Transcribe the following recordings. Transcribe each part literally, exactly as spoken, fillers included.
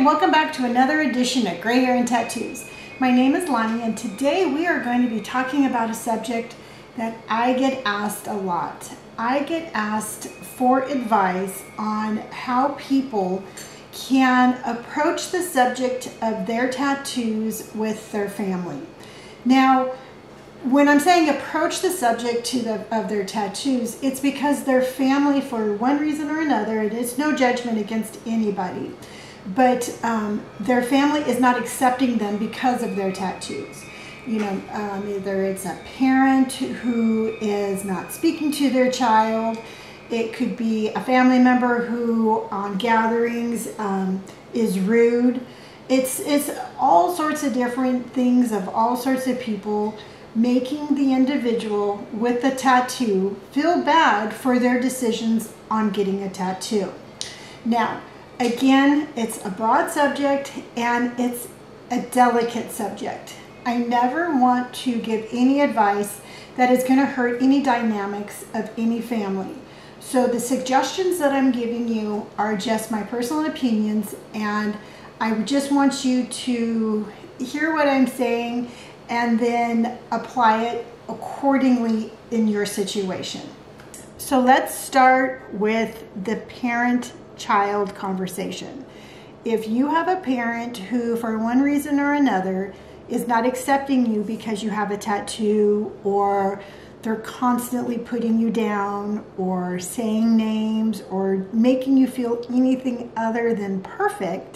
Welcome back to another edition of Gray Hair and Tattoos. My name is Lonnie, and today we are going to be talking about a subject that I get asked a lot. I get asked for advice on how people can approach the subject of their tattoos with their family. Now, when I'm saying approach the subject to the, of their tattoos, it's because their family, for one reason or another, and it's no judgment against anybody, but um, their family is not accepting them because of their tattoos. You know, um, either it's a parent who is not speaking to their child. It could be a family member who on gatherings um, is rude. It's, it's all sorts of different things of all sorts of people making the individual with the tattoo feel bad for their decisions on getting a tattoo. Now, again, it's a broad subject and it's a delicate subject. I never want to give any advice that is going to hurt any dynamics of any family. So the suggestions that I'm giving you are just my personal opinions, and I just want you to hear what I'm saying and then apply it accordingly in your situation. So let's start with the parent-child conversation. If you have a parent who, for one reason or another, is not accepting you because you have a tattoo, or they're constantly putting you down or saying names or making you feel anything other than perfect,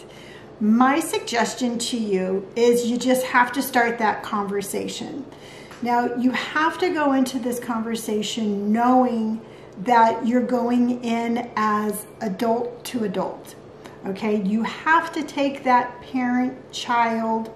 my suggestion to you is you just have to start that conversation. Now, you have to go into this conversation knowing that you're going in as adult to adult, okay? You have to take that parent-child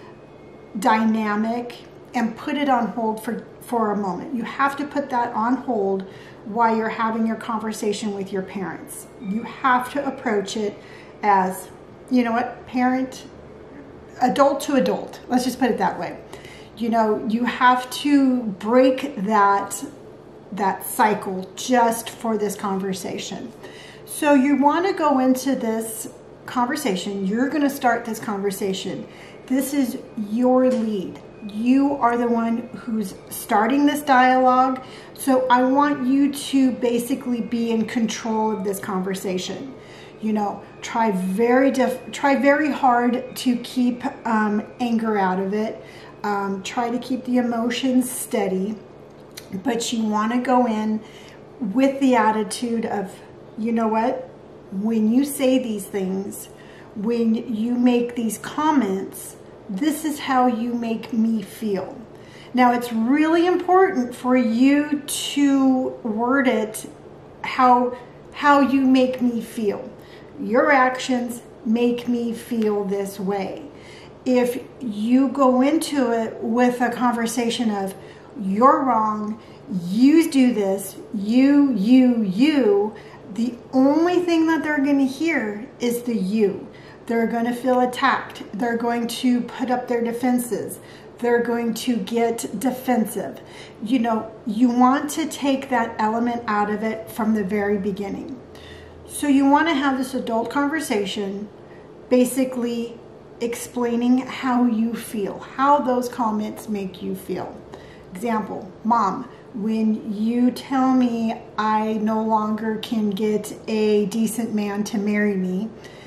dynamic and put it on hold for, for a moment. You have to put that on hold while you're having your conversation with your parents. You have to approach it as, you know what, parent, adult to adult. Let's just put it that way. You know, you have to break that, that cycle just for this conversation. So you want to go into this conversation. You're going to start this conversation. This is your lead. You are the one who's starting this dialogue. So I want you to basically be in control of this conversation. You know, try very diff try very hard to keep um, anger out of it. Um, try to keep the emotions steady, but you want to go in with the attitude of, you know what, when you say these things, when you make these comments, this is how you make me feel. Now, it's really important for you to word it how, how you make me feel. Your actions make me feel this way. If you go into it with a conversation of, you're wrong, you do this, you, you, you, the only thing that they're going to hear is the you. They're going to feel attacked. They're going to put up their defenses. They're going to get defensive. You know, you want to take that element out of it from the very beginning. So you want to have this adult conversation, basically explaining how you feel, how those comments make you feel. Example, Mom, when you tell me I no longer can get a decent man to marry me,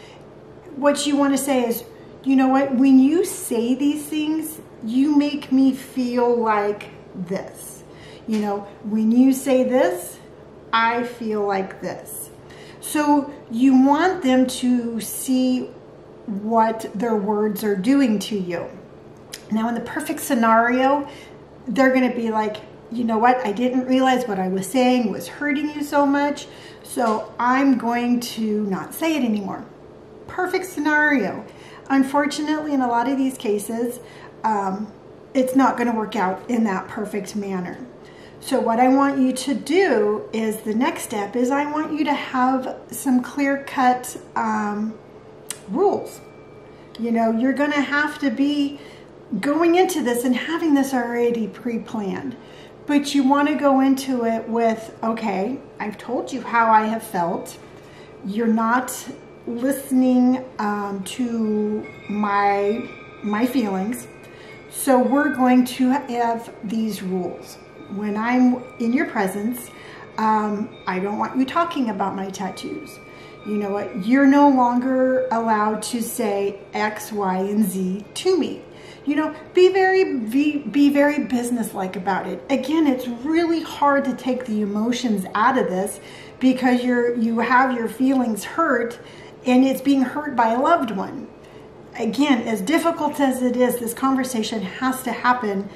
what you want to say is, you know what, when you say these things, you make me feel like this. You know, when you say this, I feel like this. So you want them to see what their words are doing to you. Now, in the perfect scenario, they're going to be like, you know what, I didn't realize what I was saying was hurting you so much, so I'm going to not say it anymore. Perfect scenario. Unfortunately, in a lot of these cases, um, it's not going to work out in that perfect manner. So what I want you to do is, the next step is, I want you to have some clear-cut um, rules. You know, you're going to have to be going into this and having this already pre-planned. But you want to go into it with, okay, I've told you how I have felt. You're not listening um, to my, my feelings. So we're going to have these rules. When I'm in your presence, um, I don't want you talking about my tattoos. You know what? You're no longer allowed to say X, Y, and Z to me. You know, be very, be, be very businesslike about it. Again, it's really hard to take the emotions out of this because you're, you have your feelings hurt and it's being hurt by a loved one. Again, as difficult as it is, this conversation has to happen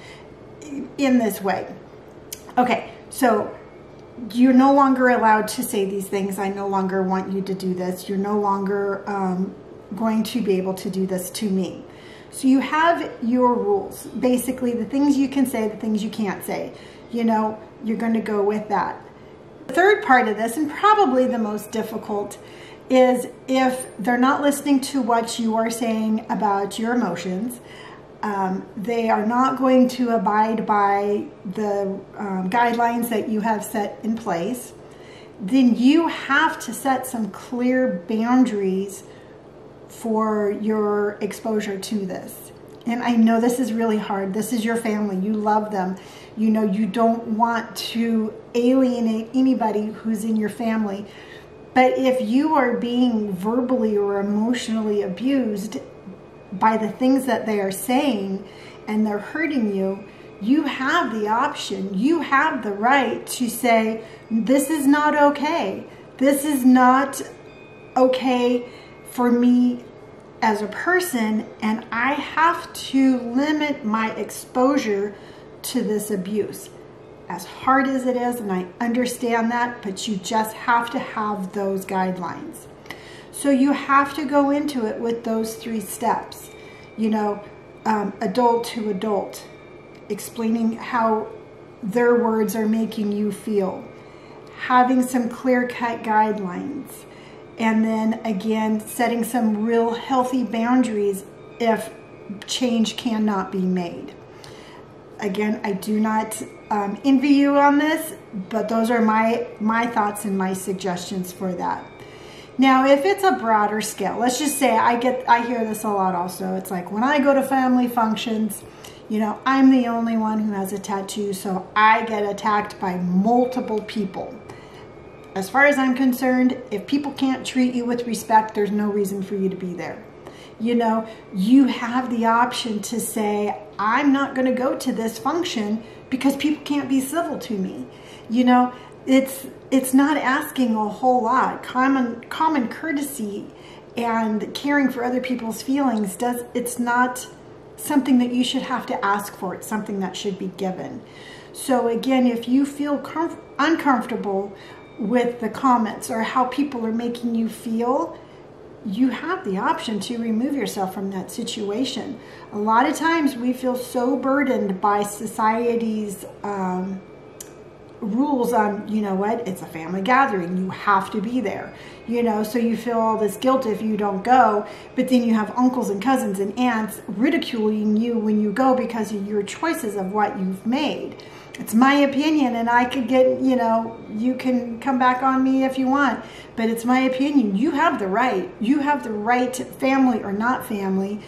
in this way. Okay, so you're no longer allowed to say these things. I no longer want you to do this. You're no longer um, going to be able to do this to me. So you have your rules, basically the things you can say, the things you can't say. You know, you're going to go with that. The third part of this, and probably the most difficult, is if they're not listening to what you are saying about your emotions, um, they are not going to abide by the um, guidelines that you have set in place, then you have to set some clear boundaries for your exposure to this. And I know this is really hard. This is your family. You love them. You know, you don't want to alienate anybody who's in your family. But if you are being verbally or emotionally abused by the things that they are saying and they're hurting you, you have the option, you have the right to say, this is not okay. This is not okay for me as a person, and I have to limit my exposure to this abuse. As hard as it is, and I understand that, but you just have to have those guidelines. So you have to go into it with those three steps. You know, um, adult to adult, explaining how their words are making you feel, having some clear-cut guidelines, and then again, setting some real healthy boundaries if change cannot be made. Again, I do not um, envy you on this, but those are my, my thoughts and my suggestions for that. Now, if it's a broader scale, let's just say I get, I hear this a lot also. It's like when I go to family functions, you know, I'm the only one who has a tattoo, so I get attacked by multiple people. As far as I'm concerned, if people can't treat you with respect, there's no reason for you to be there. You know, you have the option to say, I'm not going to go to this function because people can't be civil to me. You know, it's it's not asking a whole lot. Common common courtesy and caring for other people's feelings does it's not something that you should have to ask for. It's something that should be given. So again, if you feel comf- uncomfortable with the comments or how people are making you feel, you have the option to remove yourself from that situation. A lot of times we feel so burdened by society's um, rules on, you know what, it's a family gathering, you have to be there, you know, so you feel all this guilt if you don't go, but then you have uncles and cousins and aunts ridiculing you when you go because of your choices of what you've made. It's my opinion, and I could get, you know, you can come back on me if you want, but it's my opinion. You have the right, you have the right, family or not family,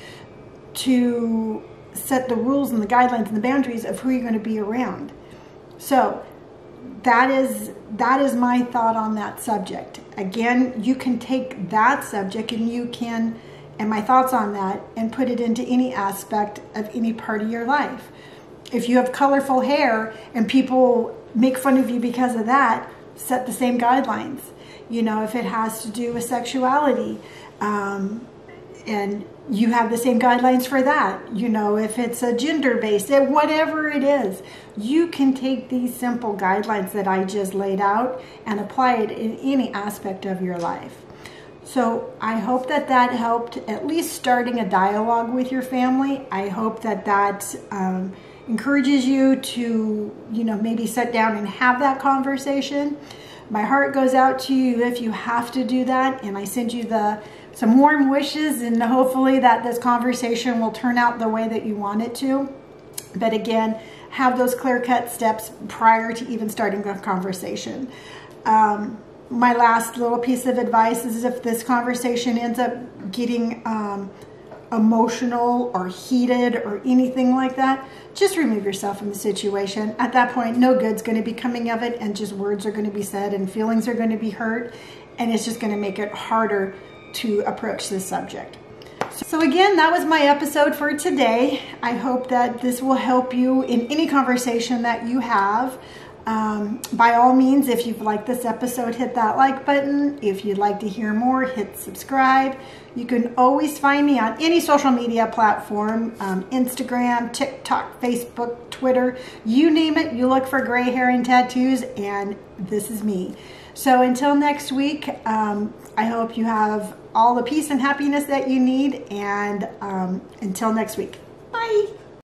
to set the rules and the guidelines and the boundaries of who you're going to be around. So that is, that is my thought on that subject. Again, you can take that subject and you can, and my thoughts on that, and put it into any aspect of any part of your life. If you have colorful hair and people make fun of you because of that, set the same guidelines. You know, if it has to do with sexuality, um, and you have the same guidelines for that. You know, if it's a gender-based, whatever it is, you can take these simple guidelines that I just laid out and apply it in any aspect of your life. So I hope that that helped, at least starting a dialogue with your family. I hope that that um, encourages you to, you know, maybe sit down and have that conversation. My heart goes out to you if you have to do that, and I send you the some warm wishes, and hopefully that this conversation will turn out the way that you want it to. But again, have those clear-cut steps prior to even starting the conversation. Um, my last little piece of advice is if this conversation ends up getting um, emotional or heated or anything like that, just remove yourself from the situation. At that point, no good's going to be coming of it, and just words are going to be said and feelings are going to be hurt, and it's just going to make it harder to approach this subject. So again, that was my episode for today. I hope that this will help you in any conversation that you have. Um, by all means, if you've liked this episode, hit that like button. If you'd like to hear more, hit subscribe. You can always find me on any social media platform, um, Instagram, TikTok, Facebook, Twitter, you name it. You look for gray hair and tattoos, and this is me. So until next week, um, I hope you have all the peace and happiness that you need, and um, until next week, bye.